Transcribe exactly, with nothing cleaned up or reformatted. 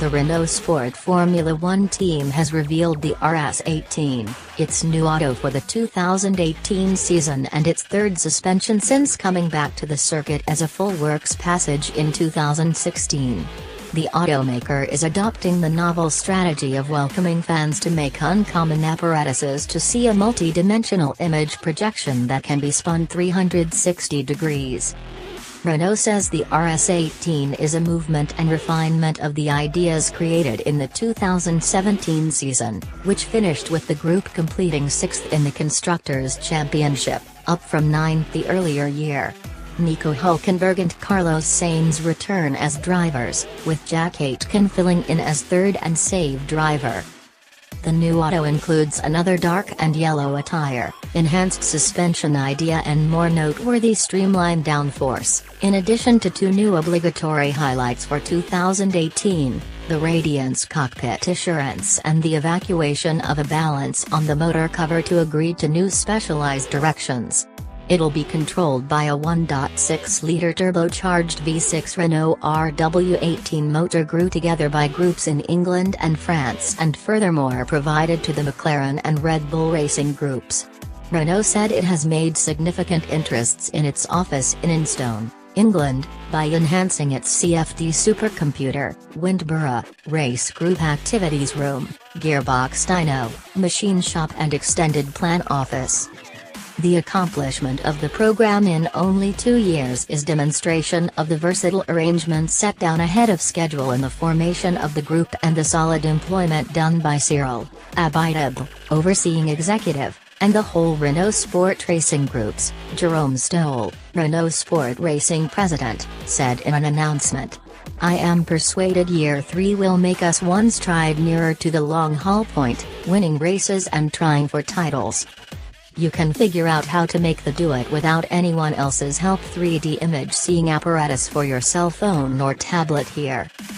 The Renault Sport Formula One team has revealed the R S eighteen, its new auto for the two thousand eighteen season and its third suspension since coming back to the circuit as a full works package in two thousand sixteen. The automaker is adopting the novel strategy of welcoming fans to make uncommon apparatuses to see a multi-dimensional image projection that can be spun three hundred sixty degrees. Renault says the R S eighteen is a movement and refinement of the ideas created in the two thousand seventeen season, which finished with the group completing sixth in the Constructors Championship, up from ninth the earlier year. Nico Hülkenberg and Carlos Sainz return as drivers, with Jack Aitken filling in as third and save driver. The new auto includes another dark and yellow attire, enhanced suspension idea and more noteworthy streamlined downforce, in addition to two new obligatory highlights for two thousand eighteen, the radiance cockpit assurance and the evacuation of a balance on the motor cover to agree to new specialized directions. It'll be controlled by a one point six liter turbocharged V six Renault R W eighteen motor grew together by groups in England and France and furthermore provided to the McLaren and Red Bull racing groups. Renault said it has made significant interests in its office in Enstone, England, by enhancing its C F D supercomputer, wind burrow, race group activities room, gearbox dyno, machine shop and extended plan office. The accomplishment of the program in only two years is demonstration of the versatile arrangements set down ahead of schedule in the formation of the group and the solid employment done by Cyril Abiteboul, overseeing executive, and the whole Renault Sport Racing Groups. Jerome Stoll, Renault Sport Racing president, said in an announcement. I am persuaded year three will make us one stride nearer to the long-haul point, winning races and trying for titles. You can figure out how to make the do it without anyone else's help three D image seeing apparatus for your cell phone or tablet here.